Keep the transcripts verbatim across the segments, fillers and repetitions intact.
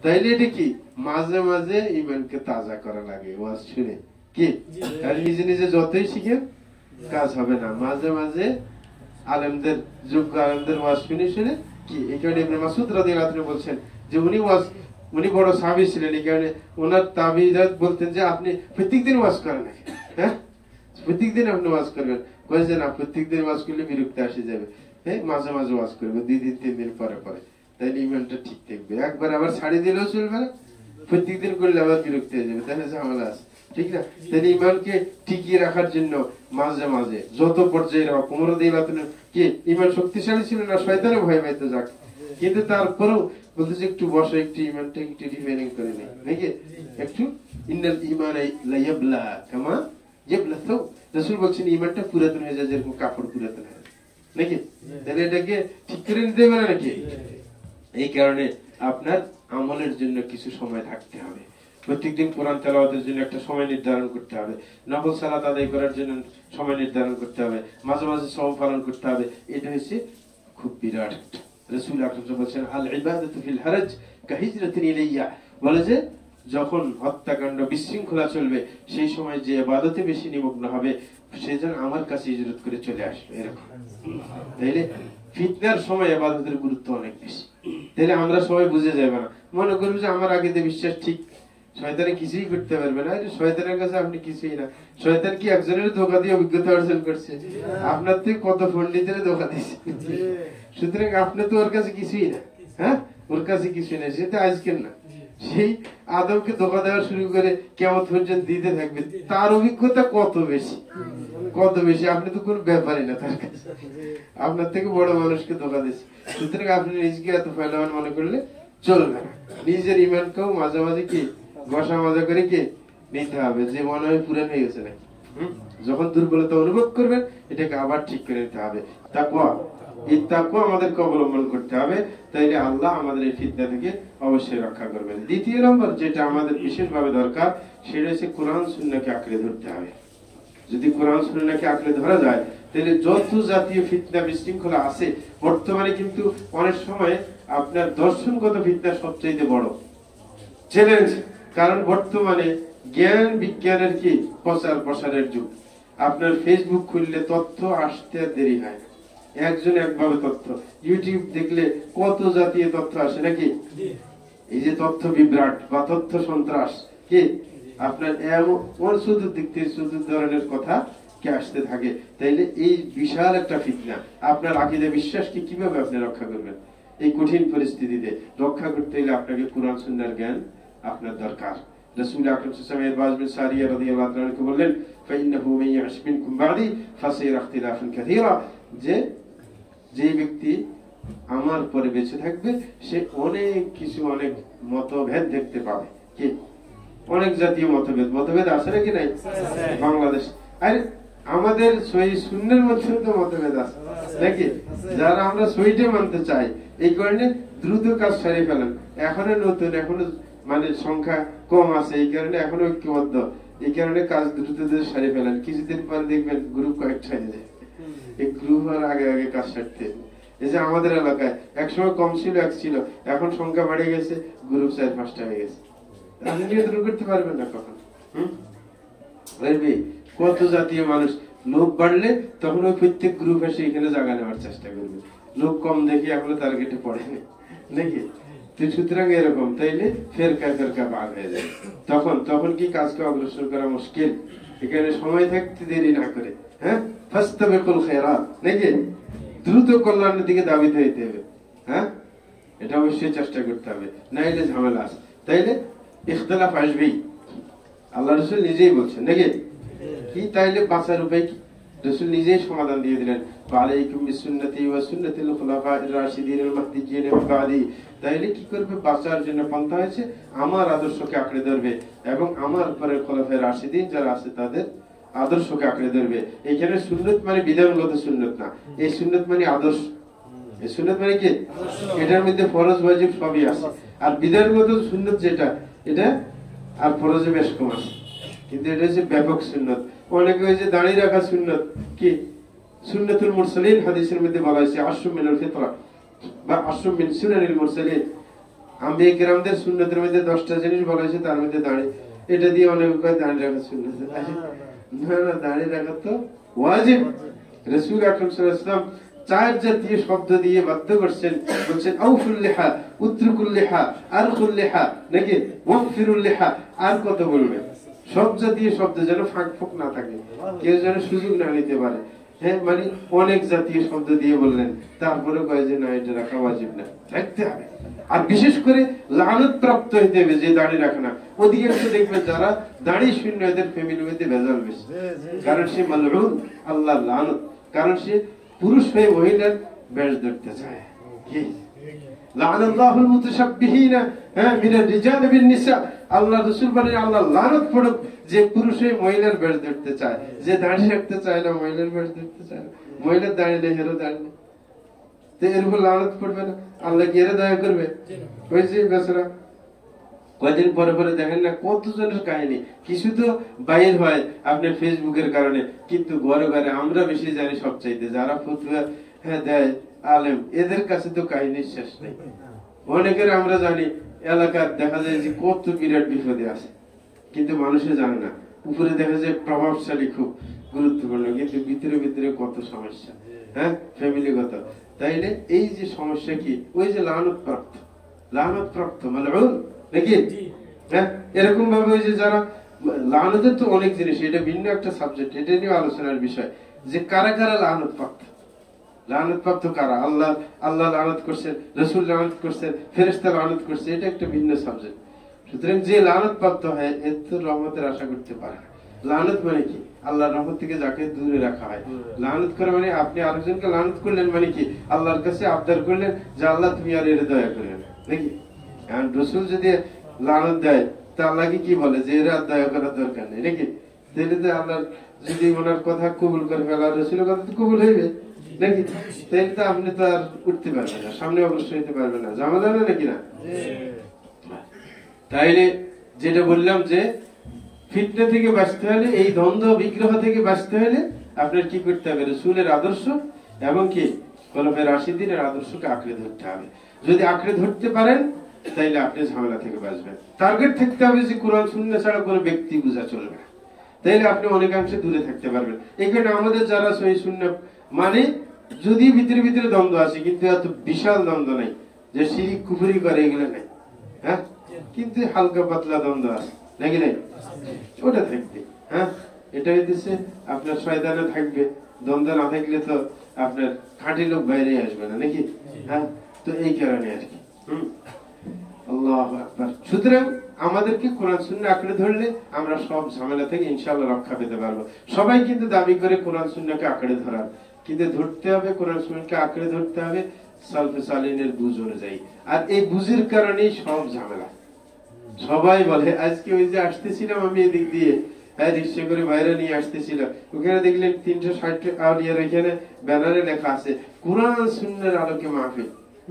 তাইলে এটা কি মাঝে মাঝে ইমানকে তাজা করা লাগে ওয়াজ শুনে কি আর নিজে নিজে যতই শিখেন কাজ হবে না মাঝে মাঝে আলেমদের যোগ্য আলেমদের ওয়াজ শুনে শুনে কি এই কারণে ইবনে মাসউদ রাদিয়াল্লাহু আনহু বলছেন যে উনি ওয়াজ উনি বড় সাহাবী ছিলেন এই কারণে ওনার তাবিঈরাত বলতেন যে আপনি প্রত্যেকদিন ওয়াজ করেন নাকি হ্যাঁ প্রত্যেকদিন আপনি ওয়াজ করবেন কইছে না প্রত্যেকদিন ওয়াজ করলে বিরক্তি আসে যাবে হ্যাঁ মাঝে মাঝে ওয়াজ করবে দুই দিন তিন দিন পরে পরে তাইলে ইমানটা ঠিক থাকবে একবার আবার ছাড়ি দিলেও চলবে না প্রত্যেকদিন করলে আবার বিরক্তি হয়ে যাবে তাহলে ঝামেলা আছে ঠিক না তাহলে ইমানকে টিকিয়ে রাখার জন্য মাঝে মাঝে যত পর্যায়ে রাখা কোমর রাদিয়াল্লাহু আনহু কি ইমান শক্তিশালী ছিল না শয়তানের ভয় পাইতো যাক কিন্তু তারপরেও বলতেছে একটু বসে একটু ইমানটা একটু রিফাইনিং করে নেই নাকি একটু ইন্নাল ঈমান লা ইয়াবলা কামা ইয়াবলা সাও রাসূল বলছেন ইমানটা পুরাতন হয়ে যায় যেরকম কাপড় পুরাতন হয় নাকি তাহলে এটাকে ঠিক করে নিতে হবে না নাকি এই কারণে আপনার আমলের জন্য কিছু সময় থাকতে হবে প্রত্যেকদিন কোরআন তেলাওয়াতের জন্য একটা সময় নির্ধারণ করতে হবে নফল সালাত আদায় করার জন্য সময় নির্ধারণ করতে হবে মাঝে মাঝে সওম পালন করতে হবে এটা হচ্ছে খুব বিরাট একটা রাসূল আকরাম বলেছেন আল ইবাদাতু ফিল হারাজ কাহিজরাতিন ইলাইয়া বলে যে যখন হত্যাকাণ্ড বিশৃঙ্খলা চলবে সেই সময় যে ইবাদতে বেশি নিমগ্ন হবে সে যেন আমার কাছে হিজরত করে চলে আসবে এরকম তাইলে ফিতনার সময় ইবাদতের গুরুত্ব অনেক বেশি তাহলে আমরা সবাই বুঝে যাব না মনে করব যে আমার আগে বিশ্বাস ঠিক শয়তানে কিছুই করতে পারবে না শয়তানের কাছে আপনি কিছুই না শয়তান কি একজনের ধোঁকা দিয়ে অভিজ্ঞতা অর্জন করছে আপনার থেকে কত পণ্ডিতের ধোঁকা দিচ্ছে সুতরাং আপনি তো ওর কাছে কিছুই না হ্যাঁ ওর কাছে কিছুই না সেটা আজকের না সেই আদমকে ধোঁকা দেওয়া শুরু করে কিয়ামত পর্যন্ত দিতে থাকবে তার অভিজ্ঞতা কত বেশি কত বেশি আপনি তো কোনো ব্যাপারই না তার কাছে আপনার থেকে বড় মানুষকে ধোঁকা দিচ্ছে সুতরাং আপনি নিজেকে এত ফেলাওয়ান মনে করলে চলবে না নিজের ইমানকেও মাঝে মাঝে কি বসা মজা করে কি নিতে হবে যে মনে হয় পুরান হয়ে গেছে নাকি যখন দুর্বলতা অনুভব করবেন এটাকে আবার ঠিক করে নিতে হবে তাকওয়া এই তাকওয়া আমাদেরকে অবলম্বন করতে হবে তাইলে আল্লাহ আমাদের এই ফিতনা থেকে অবশ্যই রক্ষা করবেন দ্বিতীয় নম্বর যেটা আমাদের বিশেষভাবে দরকার সেটা হচ্ছে কোরআন সুন্নাহকে আঁকড়ে ধরতে হবে যদি কোরআন সুন্নাহকে আঁকড়ে ধরা যায় তাহলে যত জাতীয় ফিতনা বিশৃঙ্খলা আছে বর্তমানে কিন্তু অনেক সময় আপনার দর্শনগত ফিতনা সবচেয়ে বড় চ্যালেঞ্জ কারণ বর্তমানে জ্ঞান বিজ্ঞানের কি প্রচার প্রসারের যুগ আপনার ফেসবুক খুললে তথ্য আসতে দেরি হয় না একজন একভাবে তথ্য ইউটিউব দেখলে কত জাতীয় তথ্য আসে নাকি এই যে তথ্য বিভ্রাট বা তথ্য সন্ত্রাস কি আপনার এমন শুধু দিক থেকে শুধু ধরনের কথা কে আসতে থাকে তাইলে এই বিশাল একটা ফিতনা আপনার আকীদা বিশ্বাসকে কিভাবে আপনি রক্ষা করবেন এই কঠিন পরিস্থিতিতে রক্ষা করতে হলে আপনাকে কোরআন সুন্নাহর জ্ঞান আপনার দরকার রাসূল আকরাম সাল্লাল্লাহু আলাইহি ওয়াসাল্লাম বিন সারিয়া রাদিয়াল্লাহু আনহু বললেন ফাইন্নাহু মান ইয়াশ মিনকুম বাদি ফাসাইরা ইখতিলাফান কাসীরা যে যে ব্যক্তি আমার পরে বেঁচে থাকবে সে অনেক কিছু অনেক মতভেদ দেখতে পাবে কি অনেক জাতীয় মতভেদ মতভেদ আছে নাকি নাই বাংলাদেশ আর আমাদের সহিহ সুন্নাহর মধ্যে তো মতভেদ আছে নাকি যারা আমরা সহিহটা মানতে চাই এই কারণে দ্রুত কাজ সারি ফেলেন এখনো নতুন এখনো মানে সংখ্যা কম আছে এই কারণে এখনো ঐক্যবদ্ধ এই কারণে কাজ দ্রুত সারি ফেলেন কিছুদিন পরে দেখবেন গ্রুপ কয়েকটা হয়ে যায় এই গ্রুপ আর আগে আগে কাজ সারতে এই যে আমাদের এলাকায় একসময় কম ছিল এক ছিল এখন সংখ্যা বেড়ে গেছে গ্রুপ চার পাঁচটা হয়ে গেছে আপনি নিয়ন্ত্রণ করতে পারবেন না কখন হম কত জাতীয় মানুষ লোক বাড়লে তখন ওই প্রত্যেক গ্রুপ এসে এখানে জায়গা নেওয়ার চেষ্টা করবে লোক কম দেখে এখনো টার্গেটে পড়েনি নাকি সুতরাং এরকম তাইলে ফেরকা ফেরকা ভাগ হয়ে যায় তখন তখন কি কাজকে অগ্রসর করা মুশকিল এখানে সময় থাকতে দেরি না করে হ্যাঁ ফাস্তাবিকুল খায়রাত নাকি দ্রুত কল্যাণের দিকে ধাবিত হইতে হবে হ্যাঁ এটা অবশ্যই চেষ্টা করতে হবে নাইলে ঝামেলা আছে তাইলে ইখতিলাফ আসবেই আল্লাহ রাসূল নিজেই বলছেন নাকি কি তাইলে বাঁচার উপায় কি রাসূল নিজেই সমাধান দিয়ে দিলেন আলাইকুম বিসুন্নতি ওয়া সুন্নাতিল খুলাফায়ে রাশিদিনের মাহদিয়িন মিন বাদি তাইলে কি করবে বাঁচার জন্য পন্থা হয়েছে আমার আদর্শকে আঁকড়ে ধরবে এবং আমার পরে খোলাফায়ে রাশিদিন যারা আছে তাদের আদর্শকে আঁকড়ে ধরবে এখানে সুন্নাত মানে বিধানগত সুন্নাত না এই সুন্নাত মানে আদর্শ এই সুন্নাত মানে কি এটার মধ্যে ফরজ ওয়াজিব সবই আছে আর বিধানগত সুন্নাত যেটা এটা আর ফরজে বেশ কম আছে কিন্তু এটা হচ্ছে ব্যাপক সুন্নাত অনেকে ওই যে দাঁড়িয়ে রাখা সুন্নাত কি সুন্নাতুল মুরসালিন হাদিসের মধ্যে বলা হয়েছে আশরু মিনাল ফিতরা বা আশরু মিন সুনানিল মুরসালিন আম্বিয়া কিরামদের সুন্নতের মধ্যে দশটা জিনিস বলা হয়েছে, তার মধ্যে দাড়ি। এটা দিয়ে অনেক কয় দাড়ি রাখা সুন্নত, না না, দাড়ি রাখা তো ওয়াজিব। রাসূল আকরাম সাল্লাল্লাহু আলাইহি ওয়াসাল্লাম চার জাতীয় শব্দ দিয়ে বাধ্য করছেন, বলছেন আউফুল লিহা, উতরুকুল লিহা, আরখুল লিহা, নাকি ওয়াগফিরুল লিহা। আর কত বলবেন? সব জাতীয় শব্দ যেন ফাঁক ফোক না থাকে, কেউ যেন সুযোগ না নিতে পারে। হ্যাঁ, মানে অনেক জাতীয় শব্দ দিয়ে বললেন, তারপরে কয় যে না, এটা রাখা ওয়াজিব না, রাখতে হবে। আর বিশেষ করে লানত প্রাপ্ত হইতে হবে যে দাড়ি রাখে না। অধিকাংশ দেখবেন যারা দাড়ি শূন্য, এদের ফ্যামিলির মধ্যে ভেজাল বেশি, কারণ সে মালউন, আল্লাহর লানত। কারণ সে পুরুষ হয়ে মহিলার বেশ ধরতে চায়। কি লানাল্লাহুল মুতাশাব্বিহিনা মিনার রিজালি বিন নিসা, আল্লাহ রাসূল বলেন আল্লাহ লানত পড়ুক যে পুরুষ হয়ে মহিলার বেশ ধরতে চায়, যে দাড়ি রাখতে চায় না মহিলার বেশ ধরতে চায় না। মহিলার দাড়ি নেই, হেরো দাড়ি নেই, তো এর উপর লানত পড়বে না? আল্লাহ কি এর দয়া করবে? ওই যে বেচারা কয়দিন পরে পরে দেখেন না কতজনের কাহিনী, কিছু তো বাইর হয় আপনার ফেসবুকের কারণে, কিন্তু ঘরে ঘরে আমরা বেশি জানি সবচাইতে, যারা ফতোয়া হ্যাঁ দেয় আলেম, এদের কাছে তো কাহিনীর শেষ নেই। অনেকের আমরা জানি এলাকার দেখা যায় যে কত বিরাট বিপদে আছে, কিন্তু মানুষে জানে না। উপরে দেখা যায় প্রভাবশালী, খুব গুরুত্বপূর্ণ, কিন্তু ভিতরে ভিতরে কত সমস্যা, হ্যাঁ, ফ্যামিলিগত। তাইলে এই যে সমস্যা কি, ওই যে লানত প্রাপ্ত, লানত প্রাপ্ত মালউন, নাকি? হ্যাঁ, এরকম ভাবে ওই যে যারা লানতের তো অনেক জিনিস, এটা ভিন্ন একটা সাবজেক্ট, এটা নিয়ে আলোচনার বিষয়, যে কারা কারা লানত প্রাপ্ত। লানত প্রাপ্ত কারা? আল্লাহ আল্লাহ লানত করছেন, রাসূল লানত করছেন, ফেরেশতা লানত করছে, এটা একটা ভিন্ন সাবজেক্ট। সুতরাং যে লানত প্রাপ্ত হয় এর তো রহমতের আশা করতে পারে না। লানত মানে কি? আল্লাহর রহমত থেকে যাকে দূরে রাখা হয়। লানত করে মানে আপনি আরেকজনকে লানত করলেন, মানে কি আল্লাহর কাছে আবদার করলেন যে আল্লাহ তুমি আর এর দয়া করেন, নাকি? এখন রাসূল যদি লানত দেয় তা আল্লাহকে কি বলে যে এর আর দয়া করার দরকার নেই, নাকি? তাহলে তো আল্লাহ যদি ওনার কথা কবুল করে ফেলা, রাসূলের কথা তো কবুল হইবে, নাকি? তাহলে তো আপনি তো আর উঠতে পারবেন না, সামনে অবশ্যই হইতে পারবেন না, ঝামেলা না, নাকি না? তাইলে যেটা বললাম যে ফিতনা থেকে বাঁচতে হলে, এই দ্বন্দ্ব বিগ্রহ থেকে বাঁচতে হলে আপনার কি করতে হবে? রাসূলের আদর্শ এবং কি খোলাফায়ে রাশিদিনের আদর্শকে আঁকড়ে ধরতে হবে। যদি আঁকড়ে ধরতে পারেন তাইলে আপনি ঝামেলা থেকে বাঁচবেন। টার্গেট থাকতে হবে যে কোরআন সুন্নাহ ছাড়া কোনো ব্যক্তি বুঝা চলবে না, তাইলে আপনি অনেকাংশে দূরে থাকতে পারবেন। এখানে আমাদের যারা সহিহ সুন্নাহ মানে, যদি ভিতরে ভিতরে দ্বন্দ্ব আছে, কিন্তু এত বিশাল দ্বন্দ্ব নাই যে শিরক কুফরি করে, এগুলো নাই, হ্যাঁ, কিন্তু হালকা পাতলা দ্বন্দ্ব আছে, নাকি নাই? ওটা থাকবে, হ্যাঁ, এটা হইতেছে আপনার শয়তানে থাকবে। দ্বন্দ্ব না থাকলে তো আপনার খাঁটি লোক বাইরে আসবে না, নাকি? হ্যাঁ, তো এই কারণে আর কি। হম, আল্লাহু আকবার। সুতরাং আমাদেরকে কোরআন সুন্নাহ আঁকড়ে ধরলে আমরা সব ঝামেলা থেকে ইনশাআল্লাহ রক্ষা পেতে পারবো। সবাই কিন্তু দাবি করে কোরআন সুন্নাহকে আঁকড়ে ধরার, কিন্তু ধরতে হবে কোরআন সুন্নাহকে আঁকড়ে ধরতে হবে সালফে সালিহিনের বুঝ অনুযায়ী। আর এই বুঝের কারণেই সব ঝামেলা। সবাই বলে, আজকে ওই যে আসতেছিলাম আমি এদিক দিয়ে, হ্যাঁ, রিক্সা করে বাইরে নিয়ে আসতেছিলাম, ওখানে দেখলেন তিনশো ষাট আউলিয়ার এখানে ব্যানারে লেখা আছে কোরআন সুন্নাহর আলোকে মাহফিল।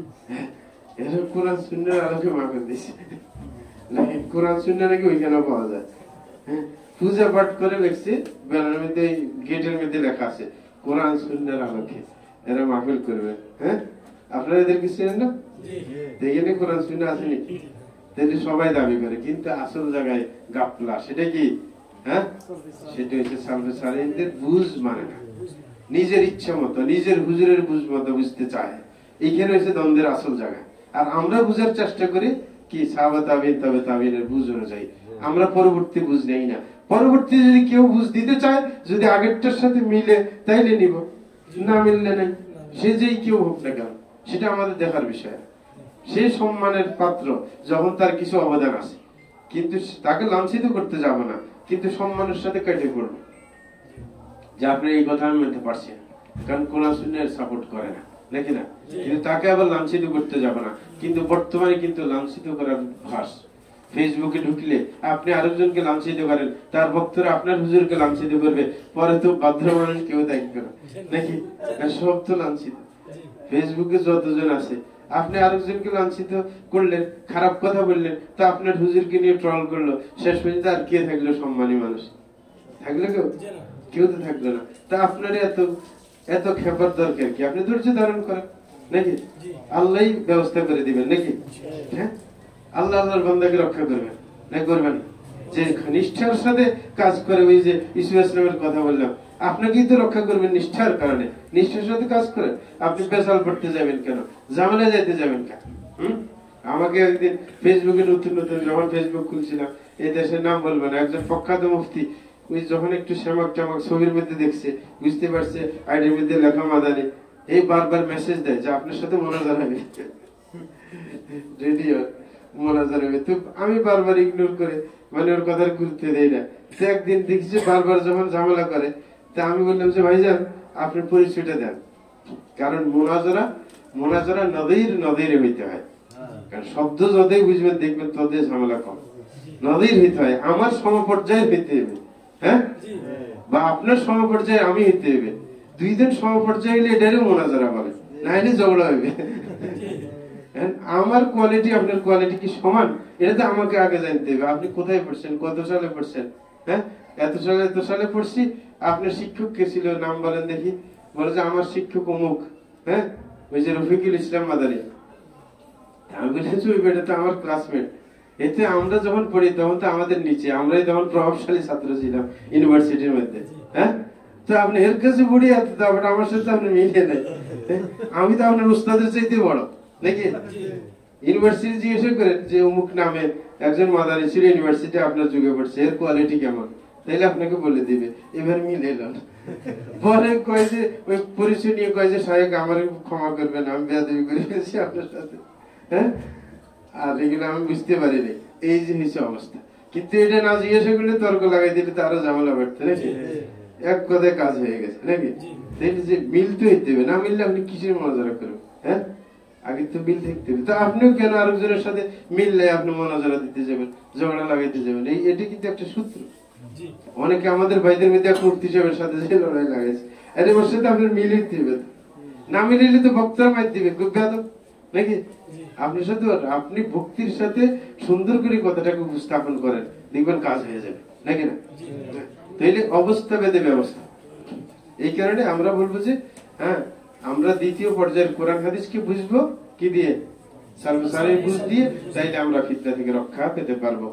এর কোরআন সুন্নাহর আলোকে মাহফিল দিছে, নাকি কোরআন সুন্নাহ নাকি ওইখানে পাওয়া যায়। হ্যাঁ, পূজা পাঠ করে লিখছে ব্যানারের মধ্যে, গেটের মধ্যে লেখা আছে কোরআন সুন্নাহর আলোকে এরা মাহফিল করবে। হ্যাঁ, আপনারা এদেরকে চেনেন না? এখানে কোরআন সুন্নাহ আছে নাকি? তাহলে সবাই দাবি করে, কিন্তু আসল জায়গায় গাপলা। সেটা কি? হ্যাঁ, সেটা হচ্ছে সালফে সালেহিনদের বুঝ মানে না, নিজের ইচ্ছা মতো, নিজের হুজুরের বুঝ মতো বুঝতে চায়। এইখানে হচ্ছে দ্বন্দ্বের আসল জায়গা। আর আমরা বুঝার চেষ্টা করি কি সাহাবা তাবিঈন, তবে তাবিঈনের বুঝ অনুযায়ী। আমরা পরবর্তী বুঝ নেই না। পরবর্তী যদি কেউ বুঝ দিতে চায়, যদি আগেরটার সাথে মিলে তাইলে নিব, না মিললে নাই। সে যেই কেউ হোক না কেন, সেটা আমাদের দেখার বিষয়। সে সম্মানের পাত্র যখন তার কিছু অবদান আছে, কিন্তু তাকে লাঞ্ছিত করতে যাব না, কিন্তু সম্মানের সাথে কেটে পড়বো যে আপনি এই কথা আমি মানতে পারছি না, কারণ কোরআন সুন্নাহ সাপোর্ট করে না, নাকি না? কিন্তু তাকে আবার লাঞ্ছিত করতে যাব না। কিন্তু বর্তমানে কিন্তু লাঞ্ছিত করার ভাস। ফেসবুকে ঢুকলে আপনি আরেকজনকে লাঞ্ছিত করেন, তার ভক্তরা আপনার হুজুরকে লাঞ্ছিত করবে, পরে তো ভদ্র মানুষ কেউ থাকবে না, নাকি? সব তো লাঞ্ছিত। ফেসবুকে যতজন আছে, আপনি আরেকজনকে লাঞ্ছিত করলেন, খারাপ কথা বললেন, তা আপনার হুজুরকে নিয়ে ট্রল করলো, শেষ পর্যন্ত আর কে থাকলো সম্মানী মানুষ? থাকলো কেউ? কেউ তো থাকলো না। তা আপনার এত এত খেপার দরকার কি? আপনি ধৈর্য ধারণ করেন, নাকি? আল্লাহই ব্যবস্থা করে দিবেন, নাকি? হ্যাঁ, আল্লাহ আল্লাহর বান্দাকে রক্ষা করবেন না করবেন না? যে নিষ্ঠার সাথে কাজ করে, ওই যে ইসু ইসলামের কথা বললাম, আপনাকেই তো রক্ষা করবেন নিষ্ঠার কারণে। নিষ্ঠার সাথে কাজ করেন, আপনি পেশাল পড়তে যাবেন কেন, ঝামেলা যাইতে যাবেন কেন? হম আমাকে একদিন ফেসবুকে নতুন নতুন যখন ফেসবুক খুলছিলাম, এই দেশের নাম বলবো না, একজন প্রখ্যাত মুফতি, ওই যখন একটু শ্যামক টামক ছবির মধ্যে দেখছে, বুঝতে পারছে আইডির মধ্যে লেখা মাদানি, এই বারবার মেসেজ দেয় যে আপনার সাথে মোনাজার হবে, রেডিও মোনাজার হবে। তো আমি বারবার ইগনোর করে, মানে ওর কথার গুরুত্ব দেই না। তো একদিন দেখছি বারবার যখন ঝামেলা করে, তা আমি বললাম যে ভাইজান আপনি পরিচয়টা দেন, কারণ মোনাজারা মোনাজারা নদীর নদীর হইতে হয়, কারণ শব্দ যতই বুঝবেন দেখবেন ততই ঝামেলা কম। নদীর হইতে হয়, আমার সমপর্যায়ে হইতে হবে, হ্যাঁ, বা আপনার সমপর্যায়ে আমি হইতে হবে। দুই দিন সমপর্যায়ে হইলে এটারও মোনাজারা বলে, না হলে ঝগড়া হবে। আমার কোয়ালিটি আপনার কোয়ালিটি কি সমান, এটা তো আমাকে আগে জানতে হবে। আপনি কোথায় পড়ছেন, কত সালে পড়ছেন, হ্যাঁ, এত সালে এত সালে পড়ছি। আপনার শিক্ষক কে ছিল, নাম বলেন দেখি। বলে যে আমার শিক্ষক অমুক, হ্যাঁ, ওই যে রফিকুল ইসলাম মাদানী। আমি বলেছি ওই বেটা তো আমার ক্লাসমেট। এতে আমরা যখন পড়ি তখন তো আমাদের নিচে, আমরাই তখন প্রভাবশালী ছাত্র ছিলাম ইউনিভার্সিটির মধ্যে, হ্যাঁ। তো আপনি এর কাছে পড়ি, তারপরে আমার সাথে আপনি মিলিয়ে নেই। আমি তো আপনার উস্তাদের চাইতে বড় নাকি? ইউনিভার্সিটি জিজ্ঞেস করেন যে অমুক নামে একজন মাদানী ছিল ইউনিভার্সিটি আপনার যুগে পড়ছে, এর কোয়ালিটি কেমন, তাইলে আপনাকে বলে দিবে। এবার মিলে এলো না, পরে কয় যে ওই পরিচয় নিয়ে কয় যে সাহেব আমার ক্ষমা করবেন, আমি বেয়াদবি করে ফেলেছি আপনার সাথে, হ্যাঁ। আর এগুলো আমি বুঝতে পারিনি, এই যে হয়েছে অবস্থা। কিন্তু এটা না জিজ্ঞাসা করলে তর্ক লাগাই দিলে তো আরো ঝামেলা বাড়তে নাকি, এক কথায় কাজ হয়ে গেছে নাকি। যে মিলতে হইতে হবে, না মিললে আপনি কিসের মজারা করবেন, হ্যাঁ, আগে তো মিল থাকতে হবে। তো আপনিও কেন আরেকজনের সাথে মিললে আপনি মনাজারা দিতে যাবেন, ঝগড়া লাগাইতে যাবেন? এই এটা কিন্তু একটা সূত্র। অনেকে আমাদের ভাইদের মধ্যে মুফতি সাহেবের সাথে যে লড়াই লাগাইছে, আরে ওর সাথে আপনার মিল হইতে হবে, না মিলিলে তো বক্তার মার দিবে খুব বেয়াদব নাকি। আপনার সাথে আপনি ভক্তির সাথে সুন্দর করে কথাটাকে উপস্থাপন করেন, দেখবেন কাজ হয়ে যাবে নাকি না। তাইলে অবস্থা বেঁধে ব্যবস্থা। এই কারণে আমরা বলবো যে হ্যাঁ, আমরা দ্বিতীয় পর্যায়ের কোরআন হাদিসকে বুঝবো কি দিয়ে, সার্বসারের বুঝ দিয়ে, তাইলে আমরা ফিতনা থেকে রক্ষা পেতে পারবো।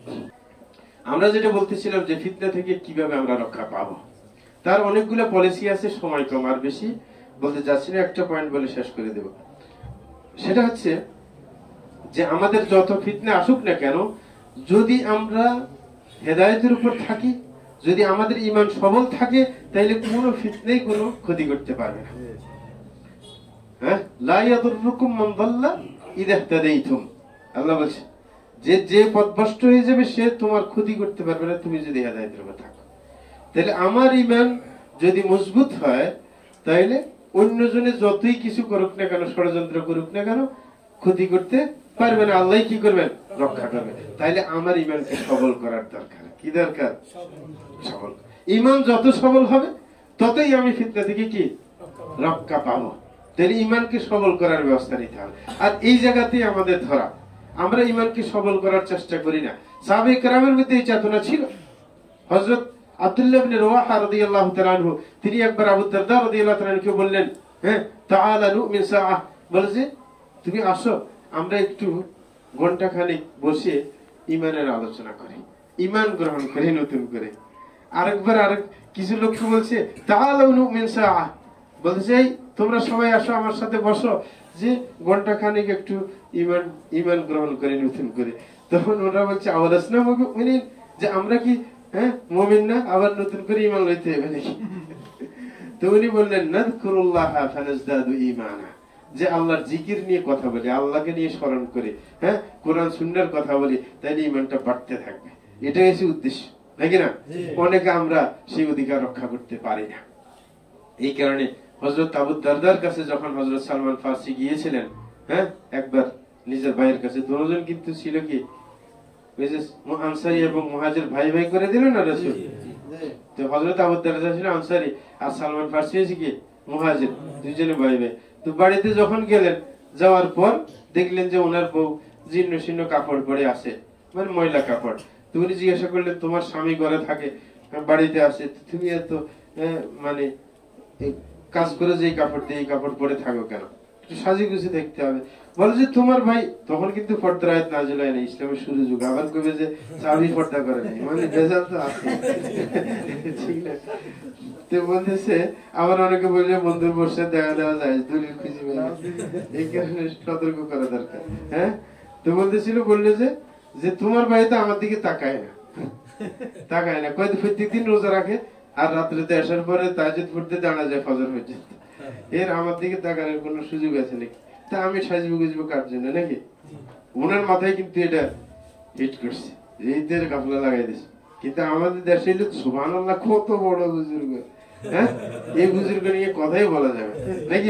আমরা যেটা বলতেছিলাম যে ফিতনা থেকে কিভাবে আমরা রক্ষা পাবো, তার অনেকগুলো পলিসি আছে। সময় কম, আর বেশি বলতে যাচ্ছি না, একটা পয়েন্ট বলে শেষ করে দেব। সেটা হচ্ছে যে আমাদের যত ফিতনা আসুক না কেন, যদি আমরা হেদায়েতের উপর থাকি, যদি আমাদের ঈমান সবল থাকে, তাইলে কোনো ফিতনাই কোনো ক্ষতি করতে পারবে না। হ্যাঁ, লা ইয়াদুররুকুম মান দাল্লা ইযা ইহতাদাইতুম, আল্লাহ বলেন যে যে পথভ্রষ্ট হয়ে যাবে সে তোমার ক্ষতি করতে পারবে না তুমি যদি হেদায়েতের উপর থাকো। তাহলে আমার ঈমান যদি মজবুত হয়, তাইলে অন্যজনে যতই কিছু করুক না কেন, ষড়যন্ত্র করুক না কেন, ক্ষতি করতে পারবে না। আল্লাহ কি করবেন, রক্ষা করবেন। তাইলে আমার ঈমানকে সবল করার দরকার। কি দরকার? সবল। ঈমান যত সবল হবে ততই আমি ফিতনা থেকে কি রক্ষা পাবো। তাহলে ঈমানকে সবল করার ব্যবস্থা নিতে হবে। আর এই জায়গাতেই আমাদের ধরা, আমরা ঈমানকে সবল করার চেষ্টা করি না। সাহাবায়ে কেরামের মধ্যে এই চেতনা ছিল। হযরত আব্দুল্লাহ ইবনে রাওয়াহা রাদিয়াল্লাহু তাআলা আনহু, তিনি একবার আবু দারদা রাদিয়াল্লাহু তাআলা আনহুকে বললেন, হ্যাঁ, তাআলা নুমিন সাআহ, বলে যে তুমি আসো আমরা একটু ঘন্টা খানিক বসে ঈমানের আলোচনা করি, ঈমান গ্রহণ করি নতুন করে। আরেকবার আরেক কিছু লোক বলছে তাআলা নুমিন সাআহ, বলছে তোমরা সবাই আসো আমার সাথে বসো, যে ঘন্টা খানিক একটু ঈমান ঈমান গ্রহণ করি নতুন করে। তখন ওরা বলছে আওয়ালাসনা মুমিনিন, যে আমরা কি হ্যাঁ মুমিন না, আবার নতুন করে ঈমান লইতে হবে নাকি? তো উনি বললেন নাযকুরুল্লাহ ফানাজদাদু ঈমানা, যে আল্লাহর জিকির নিয়ে কথা বলি, আল্লাহকে নিয়ে স্মরণ করে, হ্যাঁ, কোরআন সুন্নাহর কথা বলি, তাইলে ঈমানটা বাড়তে থাকবে। এটাই হচ্ছে উদ্দেশ্য নাকি না? অনেকে আমরা সেই অধিকার রক্ষা করতে পারি না। এই কারণে হযরত আবু দারদার কাছে যখন হযরত সালমান ফারসি গিয়েছিলেন, হ্যাঁ, একবার নিজের ভাইয়ের কাছে, দুজন কিন্তু ছিল কি ওই যে আনসারী এবং মুহাজির ভাই ভাই করে দিলেন না রাসূল। তো হযরত আবু দারদা ছিল আনসারী আর সালমান ফারসি হয়েছে কি মুহাজির, দুইজনে ভাই ভাই। তো বাড়িতে যখন গেলেন, যাওয়ার পর দেখলেন যে ওনার বউ জীর্ণ শীর্ণ কাপড় পরে আছে, মানে ময়লা কাপড়। তো উনি জিজ্ঞাসা করলেন তোমার স্বামী ঘরে থাকে, বাড়িতে আসে, তুমি এত মানে কাজ করে যে কাপড় দিয়ে এই কাপড় পরে থাকো কেন? একটু সাজিগুজি দেখতে হবে। বলে যে তোমার ভাই, তখন কিন্তু পর্দার আয়াত নাযিল হয় না, ইসলামের শুরু যুগ। আবার কবে যে সাহাবী পর্দা করে নাই, মানে ভেজাল তো আছে, ঠিক না? তো বলতেছে আবার অনেকে বললে বন্ধুর বসে দেখা দেওয়া যায়, দলিল খুঁজে পাই না, এই কারণে সতর্ক করা দরকার। হ্যাঁ, তো বলতেছিল, বললে যে যে তোমার ভাই তো আমার দিকে তাকায় না, তাকায় না, কয়েক প্রত্যেক দিন রোজা রাখে, আর রাত্রিতে আসার পরে তাহাজ্জুদ পড়তে দাঁড়া যায় ফজর পর্যন্ত, এর আমার দিকে তাকানোর কোনো সুযোগ আছে নাকি? তা আমি সাজবো গুজবো কার জন্য নাকি? ওনার মাথায় কিন্তু এটা হিট করছে, এইদের গাফলা লাগাই দিচ্ছে। কিন্তু আমাদের দেশে সুবহানাল্লাহ কত বড় বুজুর্গ, হ্যাঁ, এই বুজুর্গ নিয়ে কথাই বলা যাবে নাকি?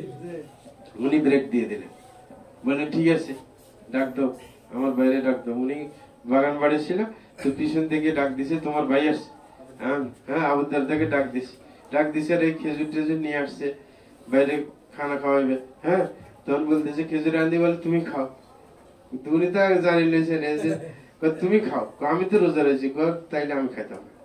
উনি ব্রেক দিয়ে দিলেন, বললেন ঠিক আছে ডাক দাও, আমার বাইরে ডাক দাও। উনি বাগান বাড়ি ছিল, তো পিছন থেকে ডাক দিছে, তোমার ভাই আসছে। হ্যাঁ, আবু দারদাকে ডাক দিছে, ডাক দিছে আর এই খেজুর টেজুর নিয়ে আসছে, বাইরে খানা খাওয়াইবে। হ্যাঁ, তখন বলতেছে খেজুর আনতে, বলে তুমি খাও। উনি তো আগে জানি লেছেন যে তুমি খাও, আমি তো রোজা রয়েছি, তাইলে আমি খাইতাম না।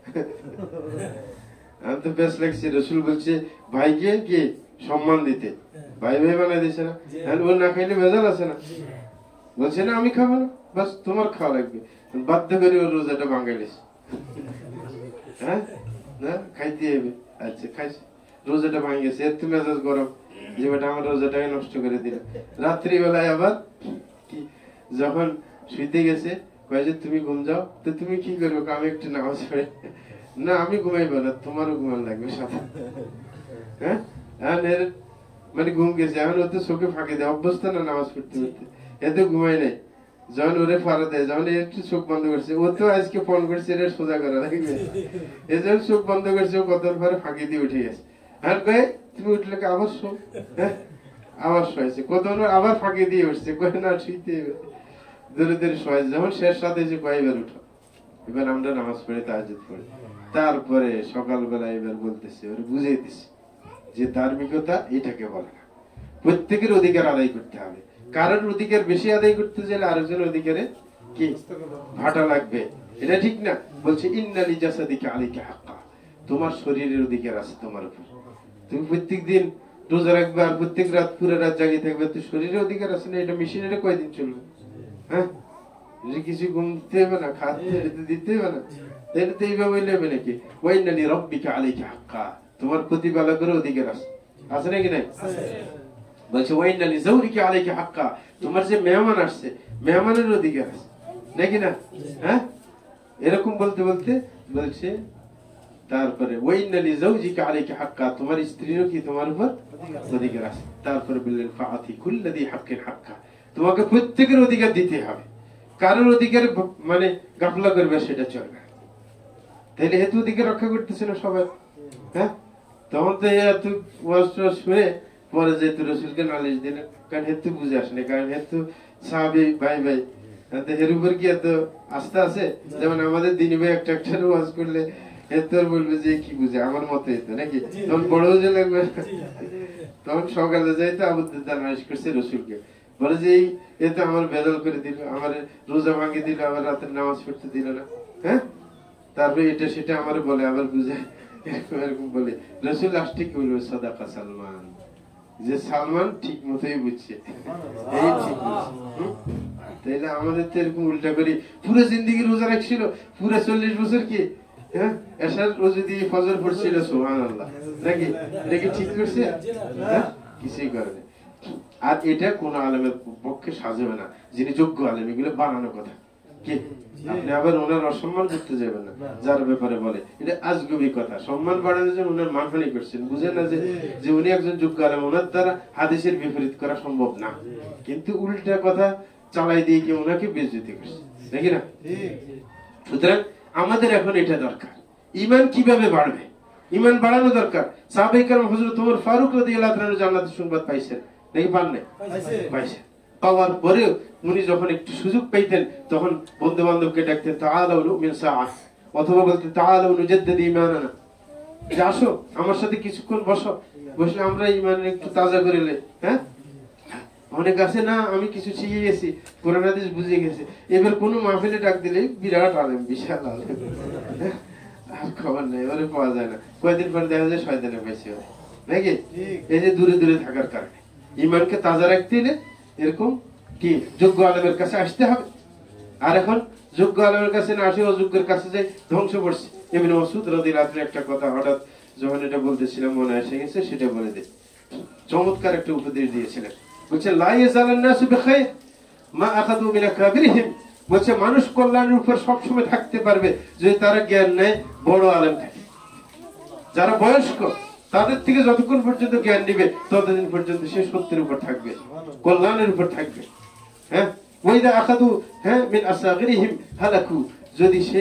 আমি তো বেশ লাগছে, রসুল বলছে ভাইকে কি সম্মান দিতে, ভাই ভাই বানাই দিছে না, ও না খাইলে ভেজাল আছে না, বলছে না আমি খাবো না, বাস তোমার খাওয়া লাগবে, বাধ্য করে ওর রোজাটা ভাঙাইলিস। হ্যাঁ, না খাইতে হবে, আচ্ছা খাইছে, রোজাটা ভাঙে গেছে, এর তো মেজাজ গরম, যে বেটা আমার রোজাটাকে নষ্ট করে দিল। রাত্রি বেলায় আবার কি, যখন শুইতে গেছে, কয়ে যে তুমি ঘুম যাও, তো তুমি কি করবো, আমি একটু নামাজ পড়ে, না আমি ঘুমাইবো না, তোমারও ঘুমান লাগবে সাথে। হ্যাঁ, মানে ঘুম গেছে, এখন ও তো চোখে ফাঁকে দেয়, অভ্যস্ত না নামাজ পড়তে পড়তে, এত ঘুমাই নাই। যখন ওরে ফাড়া দেয়, যখন একটু চোখ বন্ধ করছে, ও তো আজকে ফোন করছে এটা সোজা করা লাগবে, এই যখন চোখ বন্ধ করছে, ও কত পরে ফাঁকি দিয়ে উঠে গেছে। হ্যাঁ কয়ে তুমি উঠলে আবার শো, হ্যাঁ আবার শোয়াইছে, কত আবার ফাঁকি দিয়ে উঠছে, কয়ে না শুইতে ধরে ধরে শোয়াইছে, যখন শেষ সাথে যে কয়েবার উঠো, এবার আমরা নামাজ পড়ে তাহাজ্জুদ পড়ি। তারপরে সকালবেলা এবার বলতেছে, ওরে বুঝিয়ে দিছে যে ধার্মিকতা এটাকে বলে না, প্রত্যেকের অধিকার আদায় করতে হবে। কারোর অধিকার বেশি আদায় করতে চাইলে আরেকজনের অধিকারে কি ভাটা লাগবে, এটা ঠিক না। বলছে ইন্না লিজাসাদিকা আলাইকা হাক্কা, তোমার শরীরের অধিকার আছে তোমার উপর, তুমি প্রত্যেক দিন রোজা রাখবে আর প্রত্যেক রাত পুরো রাত জাগিয়ে থাকবে, তো শরীরের অধিকার আছে না, এটা মেশিনে কয়দিন চলবে? হ্যাঁ, কিছু ঘুমতে হবে না, খাতে দিতে হবে না, এটা তো এইভাবে নেবে নাকি? ওয়াইন্না লিরাব্বিকা আলাইকা হাক্কা, তোমার প্রতিপালকের অধিকার আছে, আছে নাকি নাই? বলছে ওয়াইন্না লিজাওরিকা আলাইকা হাক্কা, তোমার যে মেহমান আসছে মেহমানের অধিকার আছে নাকি না? হ্যাঁ, এরকম বলতে বলতে বলছে তারপরে ওয়াইন্না লিজাওজিকা আলাইকা হাক্কা, তোমার স্ত্রীরও কি তোমার উপর অধিকার আছে। তারপরে বললেন ফাআতি কুল্লাযী হাক্কিন হাক্কা, তোমাকে প্রত্যেকের অধিকার দিতে হবে, কারোর অধিকার মানে গাফলা করবে সেটা চলবে না। তাইলে হেতু অধিকার রক্ষা করতেছে না সবাই। হ্যাঁ, তখন তো এত শুনে পরে যেহেতু রসুলকে নালিশ দিলেন, কারণ হেতু বুঝে আসেনি, কারণ হেতু সাহাবী ভাই ভাই, এর উপর কি এত আস্থা আছে? যেমন আমাদের দিনী ভাই একটা একটা ওয়াজ করলে হেতু বলবে যে কি বুঝে, আমার মতে হেতু নাকি, তখন বড় বুঝে লাগবে। তখন সকালে যাইতে আবু দারদা নালিশ করছে রসুলকে, বলে যে এই তো আমার বেদল করে দিল, আমার রোজা ভাঙিয়ে দিল, আমার রাতের নামাজ পড়তে দিল না। হ্যাঁ, তারপরে এটা সেটা আমার বলে, আবার বুঝে এরকম বলে। রসুল লাস্টে কি বলবে, সাদাকা সালমান, যে সালমান ঠিক মতোই বুঝছে, এই ঠিক বুঝছে। তাইলে আমাদের তো এরকম উল্টা করি, পুরো জিন্দিগি রোজা রাখছিল, পুরো চল্লিশ বছর কি হ্যাঁ এসার রোজা দিয়ে ফজর পড়ছিল, সুবহানাল্লাহ নাকি? এটা কি ঠিক করছে? হ্যাঁ, কিছুই করে না। আর এটা কোন আলেমের পক্ষে সাজবে না, যিনি যোগ্য আলেম, এগুলো বানানো কথা কি, আপনি আবার ওনার অসম্মান করতে যাবেন না, যার ব্যাপারে বলে এটা আজগুবি কথা। সম্মান বাড়ানোর জন্য ওনার মানহানি করছেন, বুঝেন না যে উনি একজন যোগ্য আলেম, ওনার দ্বারা হাদিসের বিপরীত করা সম্ভব না, কিন্তু উল্টা কথা চালাই দিয়ে কি ওনাকে বেইজ্জতি করছে নাকি না? সুতরাং আমাদের এখন এটা দরকার, ঈমান কিভাবে বাড়বে, ঈমান বাড়ানো দরকার। সাহাবায়ে কেরাম হযরত ওমর ফারুক রাদিয়াল্লাহু তাআলা জান্নাতের সংবাদ পাইছেন নাকি পান নাই? পাইছেন। পাওয়ার পরেও উনি যখন একটু সুযোগ পাইতেন, তখন বন্ধু বান্ধবকে ডাকতেন তাআলাউ নুমিন সাআ, অথবা বলতেন তাআলাউ নুজাদ্দিদ ঈমানানা, আসো আমার সাথে কিছুক্ষণ বসো, বসলে আমরা ঈমান একটু তাজা করে নেই। হ্যাঁ, অনেক আছে না, আমি কিছু শিখে গেছি, কোরআন হাদিস বুঝে গেছি, এবার কোন মাহফিলে ডাক দিলে বিরাট আলেম, বিশাল আলেম, আর খবর নেই, ওরে পাওয়া যায় না, কয়েকদিন পর দেখা যায় শয়তানে পাইছে নাকি? এই যে দূরে দূরে থাকার কারণে ইমানকে তাজা রাখতে হলে এরকম কি যোগ্য আলেমের কাছে আসতে হবে। আর এখন যোগ্য আলেমের কাছে না আসে অযোগ্যের কাছে যাই, ধ্বংস করছে। ইবনে মাসউদ রাদিয়াল্লাহু আনহু একটা কথা হঠাৎ যখন এটা বলতেছিলাম মনে এসে গেছে, সেটা বলে দে। চমৎকার একটা উপদেশ দিয়েছিলেন, বলছে লা ইয়াজালুন নাসু বিখাইর মা আখাযু মিন আকাবিরিহিম। বলছে মানুষ কল্যাণের উপর সবসময় থাকতে পারবে যদি তারা জ্ঞান নেয় বড় আলেম থাকে। যারা বয়স্ক তাদের থেকে যতক্ষণ পর্যন্ত জ্ঞান নিবে ততদিন পর্যন্ত সে সত্যের উপর থাকবে, কল্যাণের উপর থাকবে। হ্যাঁ, ওয়াইদা আখাযু হ্যাঁ মিন আসাগিরিহিম হালাকু। যদি সে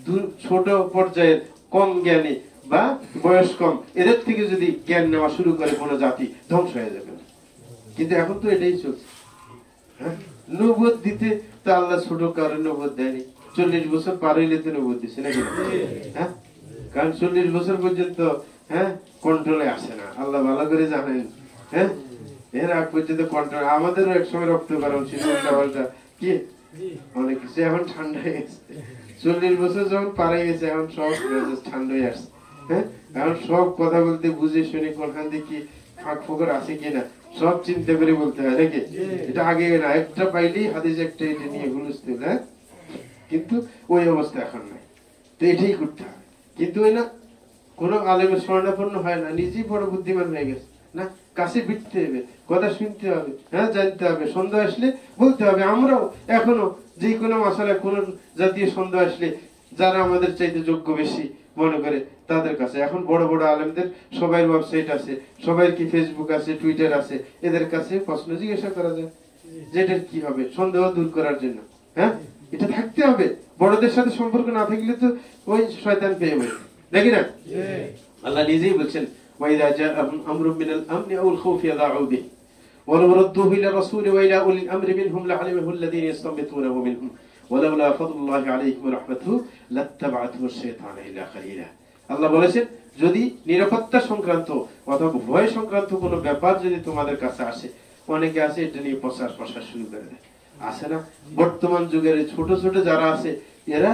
ছোট পর্যায়ের কম জ্ঞানী বা বয়স কম এদের থেকে যদি জ্ঞান নেওয়া শুরু করে কোন জাতি, ধ্বংস হয়ে যাবে। কিন্তু এখন তো এটাই চলছে। হ্যাঁ, নবুয়ত দিতে তো আল্লাহ ছোট কারো নবুয়ত দেয়নি, চল্লিশ বছর পার হইলে তো নবুয়ত দিচ্ছে নাকি? হ্যাঁ, কারণ চল্লিশ বছর পর্যন্ত হ্যাঁ কন্ট্রোলে আসে না, আল্লাহ ভালো করে জানেন। হ্যাঁ, এর আগ পর্যন্ত কন্ট্রোল। আমাদেরও এক সময় রক্ত গরম ছিল, উল্টা পাল্টা কি অনেক কিছু। এখন ঠান্ডা হয়ে গেছে, চল্লিশ বছর যখন পার হয়ে গেছে এখন সব ঠান্ডা হয়ে আসছে। হ্যাঁ, এখন সব কথা বলতে বুঝে শুনে কোনখান দিয়ে কি ফাঁক ফোকর আছে কিনা সব চিন্তা করে বলতে হয় নাকি? এটা আগে না, একটা পাইলেই হাদিস একটা এটা নিয়ে গুলুসতে। হ্যাঁ, কিন্তু ওই অবস্থা এখন নাই, তো এটাই করতে হবে। কিন্তু ওই না কোন আলেমের স্বর্ণাপন্ন হয় না, নিজেই বড় বুদ্ধিমান হয়ে গেছে না, কাছে বিটতে হবে, কথা শুনতে হবে, হ্যাঁ জানতে হবে। সন্দেহ আসলে বলতে হবে। আমরাও এখনো যে কোনো মশালায় কোন জাতীয় সন্দেহ আসলে যারা আমাদের চাইতে যোগ্য বেশি মনে করে তাদের কাছে, এখন বড় বড় আলেমদের সবাই ওয়েবসাইট আছে, সবাই কি ফেসবুক আছে, টুইটার আছে, এদের কাছে প্রশ্ন জিজ্ঞাসা করা যায় যেটা কি হবে সন্দেহ দূর করার জন্য। হ্যাঁ, এটা থাকতে হবে। বড়দের সাথে সম্পর্ক না থাকলে তো ওই শয়তান পেয়ে যাবে নাকি না? আল্লাহ নিজেই বলছেন ওয়াইদা জাআহুম আমরুম মিনাল আমনি আও আল খাউফি আযাউ বিহি ওয়া লাউ রাদ্দুহু ইলা রাসূলি ওয়া ইলা উলিল আমরি মিনহুম লাআলিমাহু আল্লাযীনা ইয়াস্তানবিতুনাহু মিনহুম ওয়া লাউলা ফাদলুল্লাহি আলাইকুম ওয়া রাহমাতুহু লাত্তাবা'তুহু আশ-শাইতানু ইল্লা কালিলা। আল্লাহ বলেছেন যদি নিরাপত্তা সংক্রান্ত অথবা ভয় সংক্রান্ত কোনো ব্যাপার যদি তোমাদের কাছে আসে, অনেকে আছে এটা নিয়ে প্রচার প্রসার শুরু করে দেয়, আছে না? বর্তমান যুগের ছোট ছোট যারা আছে এরা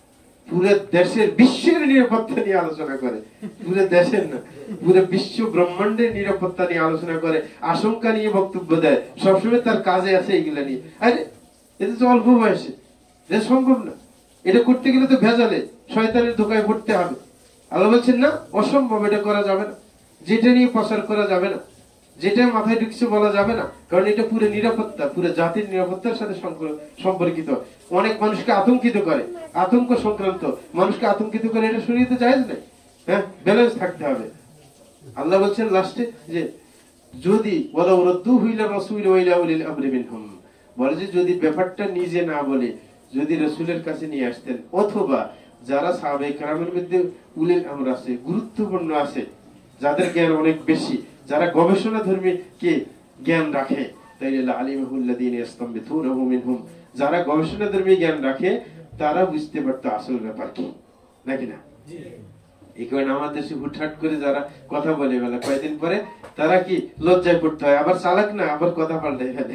পুরো দেশের বিশ্বের নিরাপত্তা নিয়ে আলোচনা করে, পুরো দেশের না পুরো বিশ্ব ব্রহ্মাণ্ডের নিরাপত্তা নিয়ে আলোচনা করে, আশঙ্কা নিয়ে বক্তব্য দেয়, সবসময় তার কাজে আছে এইগুলা নিয়ে। আরে এটা তো অল্প বয়সে, এটা সম্ভব না। এটা করতে গেলে তো ভেজালে শয়তানের ধোকায় পড়তে হবে। আল্লাহ বলছেন না, অসম্ভব, এটা করা যাবে না, যেটা নিয়ে প্রচার করা যাবে না, যেটা মাথায় ঢুকছে বলা যাবে না, কারণ এটা পুরো নিরাপত্তা, পুরো জাতির নিরাপত্তার সাথে সম্পর্কিত। অনেক মানুষকে আতঙ্কিত করে, আতঙ্ক সংক্রান্ত মানুষকে আতঙ্কিত করে, এটা শরীয়তে জায়েজ নাই। হ্যাঁ, ব্যালেন্স থাকতে হবে। আল্লাহ বলছেন লাস্টে যে যদি ওয়ালাউ রাদ্দুহু ইলা রাসূলি ওয়া ইলা উলিল আমরি মিনহুম, বলে যে যদি ব্যাপারটা নিজে না বলে যদি রাসূলের কাছে নিয়ে আসতেন, অথবা যারা সাহাবায়ে কেরামের মধ্যে উলিল আমর আছে, গুরুত্বপূর্ণ আছে, যাদের জ্ঞান অনেক বেশি, যারা গবেষণা ধর্মী কে জ্ঞান রাখে, তাইলে লাআলিমাহু আল্লাযীনা ইয়াস্তানবিতুনাহু মিনহুম, যারা গবেষণা ধর্মী জ্ঞান রাখে তারা বুঝতে পারতো আসল ব্যাপার কি, নাকি না? এই কারণে আমাদের দেশে হুটহাট করে যারা কথা বলে বেলা কয়েকদিন পরে তারা কি লজ্জায় পড়তে হয়, আবার চালাক না, আবার কথা পাল্টাই ফেলে।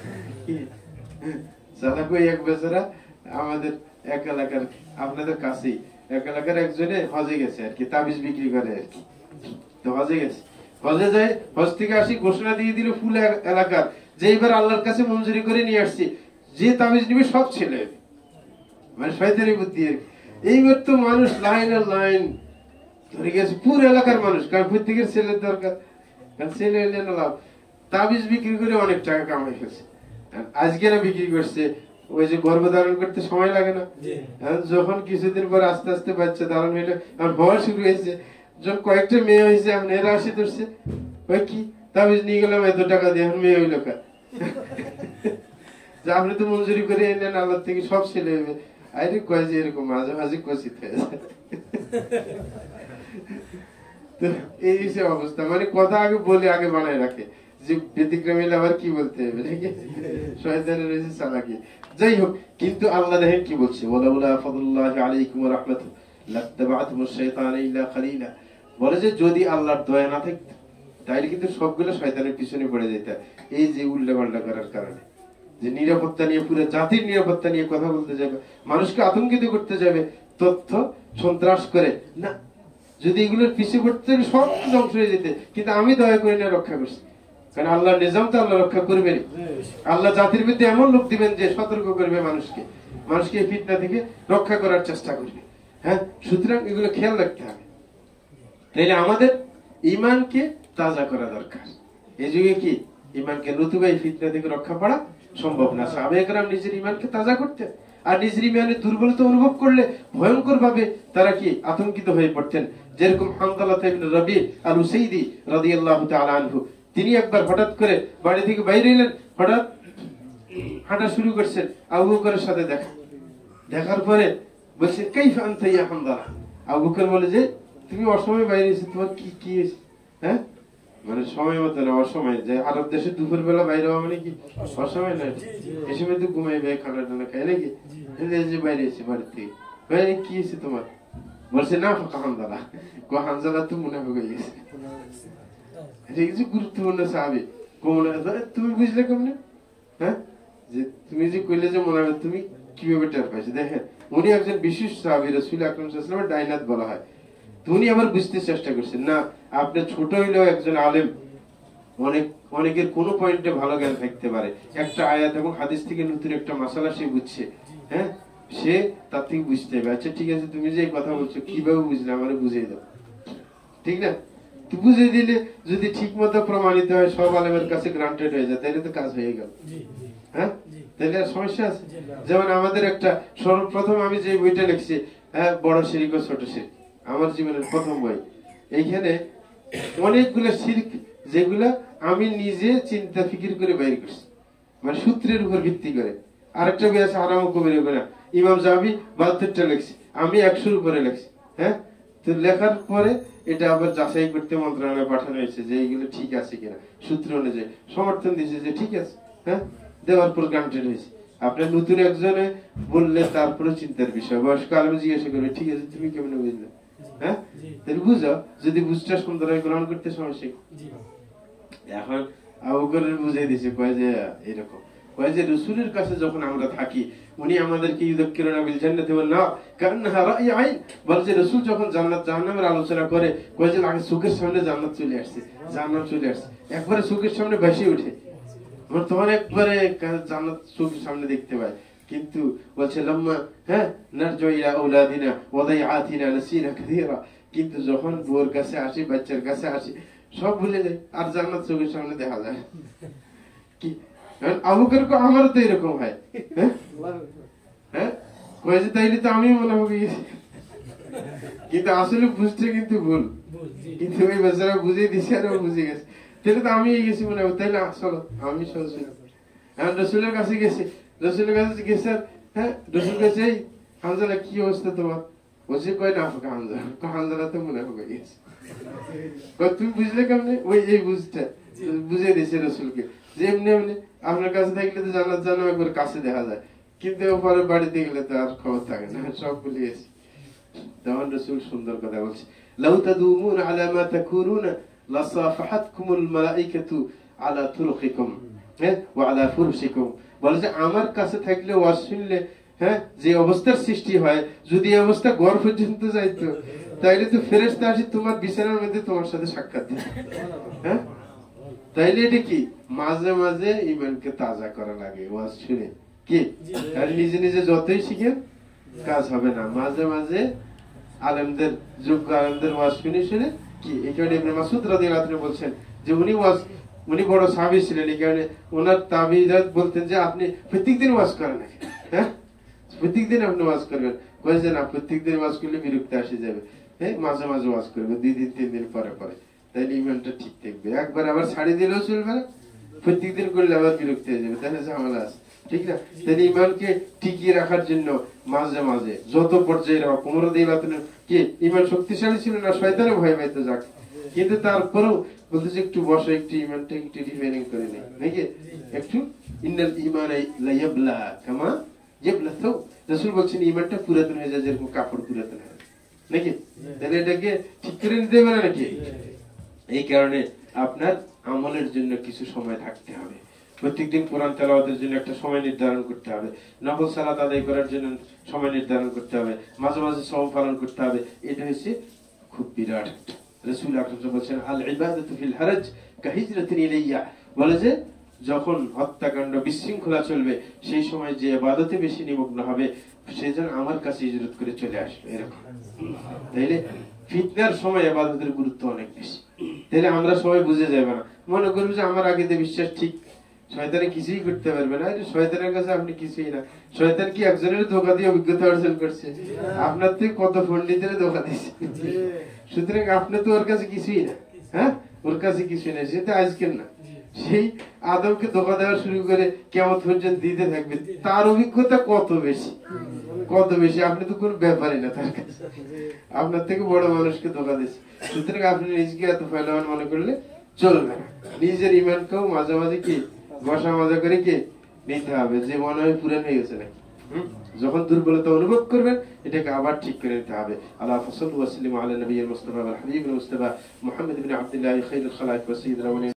চালাক ওই এক বেচারা আমাদের এক এলাকার, আপনাদের কাছেই এক এলাকার একজনে হজে গেছে আর কি, তাবিজ বিক্রি করে আর কি। তো হজে গেছে, হজে যায়, হজ থেকে আসি ঘোষণা দিয়ে দিল ফুল এলাকার যে এবার আল্লাহর কাছে মঞ্জুরি করে নিয়ে আসছি, যে তাবিজ নিবে সব ছেলে, মানে শয়তানি বুদ্ধি আর কি। এইবার তো মানুষ লাইন আর লাইন ধরে গেছে, পুরো এলাকার মানুষ, কারণ প্রত্যেকের ছেলের দরকার, কারণ ছেলে এলে না লাভ। তাবিজ বিক্রি করে অনেক টাকা কামাই ফেলছে। আজকে না বিক্রি করছে, ওই যে গর্ভ ধারণ করতে সময় লাগে না, যখন কিছুদিন পর আস্তে আস্তে বাচ্চা ধারণ হইলো, আমার হওয়া শুরু হয়েছে, যখন কয়েকটা মেয়ে হয়েছে এখন এরা আসি ধরছে, ওই কি তাবিজ নিয়ে গেলাম এত টাকা দিয়ে, এখন মেয়ে হইলো কার? যে আপনি তো মঞ্জুরি করে এনেন আল্লাহ থেকে সব ছেলে হইবে। আরে কয় যে এরকম মাঝে মাঝে কচিত হয়ে যায়। তো এই হিসেবে অবস্থা, মানে কথা আগে বলে আগে বানায় রাখে যে ব্যতিক্রমী আবার কি বলতে হবে, শয়তানের রয়েছে চালাকি। যাই হোক, কিন্তু আল্লাহ দেখেন কি বলছে, ওয়ালাউলা ফাদলুল্লাহি আলাইকুম ওয়া রাহমাতুহু লাত্তাবা'তুমুশ শাইতানা ইল্লা কালিলা। বলে যে যদি আল্লাহর দয়া না থাকতো তাইলে কিন্তু সবগুলো শয়তানের পিছনে পড়ে যেত, এই যে উল্টাপাল্টা করার কারণে, যে নিরাপত্তা নিয়ে, পুরো জাতির নিরাপত্তা নিয়ে কথা বলতে যাবে, মানুষকে আতঙ্কিত করতে যাবে, তথ্য সন্ত্রাস করে না, যদি এগুলোর পিছিয়ে পড়তে সব ধ্বংস হয়ে যেতে, কিন্তু আমি দয়া করে না রক্ষা করছি। কারণ আল্লাহর নিজাম তো আল্লাহ রক্ষা করবেন। আল্লাহ জাতির মধ্যে এমন লোক দিবেন যে সতর্ক করবে মানুষকে, মানুষকে এই ফিতনা থেকে রক্ষা করার চেষ্টা করবে। হ্যাঁ, সুতরাং এগুলো খেয়াল রাখতে হবে। তাইলে আমাদের ইমানকে তাজা করা দরকার। এই যুগে কি ইমানকে নতুবা এই ফিতনা থেকে রক্ষা করা সম্ভব না। সাহাবায়ে কেরাম নিজের ইমানকে তাজা করতেন, আর নিজের ইমানের দুর্বলতা অনুভব করলে ভয়ঙ্কর ভাবে তারা কি আতঙ্কিত হয়ে পড়তেন। যেরকম হানজালা ইবনে রবি আল উসাইদি রাদিয়াল্লাহু তাআলা আনহু, তিনি একবার হঠাৎ করে বাড়ি থেকে বাইরে এলেন, হঠাৎ হাঁটা শুরু করছেন, আবু বকরের সাথে দেখা, দেখার পরে বলছে কাইফা আনতা ইয়া হানজালা। আবু বকর বলে যে তুমি অসময়ে বাইরে এসে তোমার কি কি হয়েছে? হ্যাঁ, মানে সময় মতো না, অসময়। যে আরব দেশে দুপুর বেলা বাইরে হওয়া মানে কি অসময় নয়? এই সময় তো ঘুমাইবে, খানা টানা খাই নাকি? যে বাইরে এসে বাড়ি থেকে, বাইরে কি হয়েছে তোমার? বলছে না ফাঁকা হানজালা, কো হানজালা তো মুনাফিক হয়ে গেছে। এটা কিছু গুরুত্বপূর্ণ সাহাবী। তুমি বুঝলে কেমনে? হ্যাঁ, যে তুমি যে কইলে যে মুনাফিক, তুমি কিভাবে টের পাইছো? দেখেন, উনি একজন বিশেষ সাহাবী, রাসূল আকরাম সাল্লাল্লাহু আলাইহি ওয়াসাল্লামের ডাইনাত বলা হয়। উনি আবার বুঝতে চেষ্টা করছেন না, আপনি ছোট হইলেও একজন আলেম, অনেক অনেকের কোন পয়েন্টে ভালো জ্ঞান থাকতে পারে, একটা আয়াত এবং হাদিস থেকে নতুন একটা মাসালা সে বুঝছে, হ্যাঁ, সে তার থেকে বুঝতে হবে। আচ্ছা ঠিক আছে, তুমি যে কথা বলছো কিভাবে বুঝলে আমারে বুঝিয়ে দাও, ঠিক না? তুই বুঝিয়ে দিলে যদি ঠিক মতো প্রমাণিত হয়, সব আলেমের কাছে গ্রান্টেড হয়ে যায়, তাইলে তো কাজ হয়ে গেল। হ্যাঁ, তাইলে আর সমস্যা আছে? যেমন আমাদের একটা সর্বপ্রথম আমি যে বইটা লিখছি, হ্যাঁ, বড় শিরক ও ছোট শিরক, আমার জীবনের প্রথম বই। এইখানে অনেকগুলো শিরক যেগুলা আমি নিজে চিন্তা ফিকির করে বাইর করছি, মানে সূত্রের উপর ভিত্তি করে। আরেকটা বই আছে হারাম ও কবিরা গুনাহ, ইমাম জাহাবি বাহাত্তরটা লিখছি, আমি একশোর উপরে লিখছি। হ্যাঁ, তো লেখার পরে এটা আবার যাচাই করতে মন্ত্রণালয়ে পাঠানো হয়েছে যে এইগুলো ঠিক আছে কিনা, সূত্র অনুযায়ী সমর্থন দিয়েছে যে ঠিক আছে। হ্যাঁ, দেওয়ার পর গ্রান্টেড হয়েছে। আপনার নতুন একজনে বললে তারপরে চিন্তার বিষয়, বয়স্ক আলেম জিজ্ঞাসা করবে ঠিক আছে তুমি কেমন বুঝলে? হ্যাঁ, তাহলে বুঝাও, যদি বুঝটা সুন্দর হয় গ্রহণ করতে সমস্যা। এখন আবু বকর বুঝিয়ে দিয়েছে, কয় যে এরকম, কয় যে রাসূলের কাছে যখন আমরা থাকি উনি আমাদেরকে ইউযাক্কিরুনা বিল জান্নাতি ওয়ান নার কান্নাহা রাই আইন, বলছে রাসূল যখন জান্নাত জাহান্নামের আলোচনা করে, কয় যে লাগে চোখের সামনে জান্নাত চলে আসছে, জান্নাত চলে আসছে, একবারে চোখের সামনে ভেসে ওঠে। আমার তখন একবারে জান্নাত চোখের সামনে দেখতে পাই। কিন্তু বলছে লাম্মা হ্যাঁ নারজু ইলা আওলাদিনা ওয়া দাইআতিনা নাসিনা কাসীরা, কিন্তু যখন বউর কাছে আসি, বাচ্চার কাছে আসি, সব ভুলে যায়, আর জান্নাত চোখের সামনে দেখা যায় কি? আবু বকর কো আমারও তো এরকম হয়। হ্যাঁ, হ্যাঁ, কয় যে তাইলে তো আমি মনে হবে, কিন্তু আসলে বুঝছে কিন্তু ভুল, কিন্তু ওই বেচারা বুঝিয়ে দিছে আর ও বুঝে গেছে, তাহলে তো আমি গেছি মনে হবে, তাইলে আসলে আমি সহজ। এখন রসুলের কাছে গেছি, রসুলের কাছে গেছে, হ্যাঁ, রসুল কাছে হানজালা কি অবস্থা তোমার? বলছে কয় না ফাঁকা হানজালা, হানজালা তো মনে হবে গেছে। তুমি বুঝলে কেমনে? ওই এই বুঝটা বুঝিয়ে দিয়েছে রসুলকে যে এমনি এমনি আপনার কাছে থাকলে তো জান্নাত জাহান্নাম একবার কাছে দেখা যায়, কিন্তু পরে বাড়িতে গেলে তো আর খবর থাকে না, সব ভুলে গেছি। তখন রসুল সুন্দর কথা বলছে, লাউ তাদুমুন আলা মা তাকুনুনা লাসাফাহাতকুমুল মালাইকাতু আলা তুরুকিকুম হ্যাঁ ওয়া আলা ফুরুশিকুম। বলে যে আমার কাছে থাকলে ওয়াজ শুনলে, হ্যাঁ, যে অবস্থার সৃষ্টি হয়, যদি এই অবস্থা ঘর পর্যন্ত যাইতো, তাইলে তো ফেরেশতা আসি তোমার বিছানার মধ্যে তোমার সাথে সাক্ষাৎ দিত। হ্যাঁ, তাইলে এটা কি মাঝে মাঝে ইমানকে তাজা করা লাগে ওয়াজ শুনে, কি আর নিজে নিজে যতই শিখেন কাজ হবে না। মাঝে মাঝে আলেমদের, যোগ্য আলেমদের ওয়াজ শুনে শুনে কি, এই কারণে ইবনে মাসউদ রাদিয়াল্লাহু আনহু বলছেন যে উনি ওয়াজ, উনি বড় সাহাবী ছিলেন, এই কারণে ওনার তাবিঈরা বলতেন যে আপনি প্রত্যেকদিন ওয়াজ করেন নাকি? হ্যাঁ, প্রত্যেকদিন আপনি ওয়াজ করবেন? কয় যে না, প্রত্যেকদিন ওয়াজ করলে বিরক্তি আসে যাবে, হ্যাঁ, মাঝে মাঝে ওয়াজ করবে, দুই দিন তিন দিন পরে পরে, তাইলে ইমানটা ঠিক থাকবে। একবার আবার ছাড়ি দিলেও চলবে না, প্রত্যেকদিন করলে আবার বিরক্তি হয়ে যাবে, তাহলে ঝামেলা আছে, ঠিক না? তাহলে ইমানকে টিকিয়ে রাখার জন্য মাঝে মাঝে যত পর্যায়ে হোক, ওমর রাদিয়াল্লাহু আনহু কি ইমান শক্তিশালী ছিল না, শয়তানে ভয় পাইতো যাক, কিন্তু তারপরেও বলতেছে একটু বসো, একটু ইমানটা একটু রিফাইনিং করে নেই নাকি, একটু ইন্নাল ঈমানা লা ইয়াবলা কামা ইয়াবলা থাও। রাসূল বলছেন ইমানটা পুরাতন হয়ে যায় যেরকম কাপড় পুরাতন হয় নাকি, তাহলে এটাকে ঠিক করে নিতে হবে না নাকি? এই কারণে আপনার আমলের জন্য কিছু সময় থাকতে হবে, প্রত্যেকদিন কোরআন তেলাওয়াতের জন্য একটা সময় নির্ধারণ করতে হবে, নফল সালাত আদায় করার জন্য সময় নির্ধারণ করতে হবে, মাঝে মাঝে সওম পালন করতে হবে। এটা হচ্ছে খুব বিরাট একটা। রাসূল আকরাম বলেছেন আল ইবাদাতু ফিল হারাজ কাহিজরাতিন ইলাইয়া বলে যে যখন হত্যাকাণ্ড বিশৃঙ্খলা চলবে সেই সময় যে ইবাদতে বেশি নিমগ্ন হবে সে যেন আমার কাছে হিজরত করে চলে আসবে, এরকম। তাইলে ফিতনার সময় ইবাদতের গুরুত্ব অনেক বেশি। তাহলে আমরা সবাই বুঝে যাবে না, মনে করবো যে আমার আগে বিশ্বাস ঠিক, শয়তানে কিছুই করতে পারবে না। শয়তানের কাছে আপনি কিছুই না। শয়তান কি একজনের ধোঁকা দিয়ে অভিজ্ঞতা অর্জন করছে? আপনার থেকে কত পণ্ডিতের ধোঁকা দিচ্ছে। সুতরাং আপনি তো ওর কাছে কিছুই না। হ্যাঁ, ওর কাছে কিছুই না, সেটা আজকের না। সেই আদমকে ধোঁকা দেওয়া শুরু করে কেমন পর্যন্ত দিতে থাকবে, তার অভিজ্ঞতা কত বেশি, কত বেশি। আপনি তো কোনো ব্যাপারই না তার কাছে, আপনার থেকে বড় মানুষকে ধোঁকা দিচ্ছে। সুতরাং আপনি নিজেকে এত ফেলাওয়ান মনে করলে চলবে না। নিজের ইমানকেও মাঝে মাঝে কি বসা মজা করে কি নিতে হবে, যে মনে হয় পুরান হয়ে গেছে নাকি। যখন দুর্বলতা অনুভব করবেন এটাকে আবার ঠিক করে নিতে হবে। আল্লাহ সাল্লাল্লাহু আলাইহি ওয়া সাল্লাম আলা নবিয়্যিল মুস্তাফা ওয়াল হাবিবিল মুস্তাফা মুহাম্মদ ইবনে আব্দুল্লাহ খায়রুল খালায়েক ওয়া সাইয়্যিদুল আউলিয়া।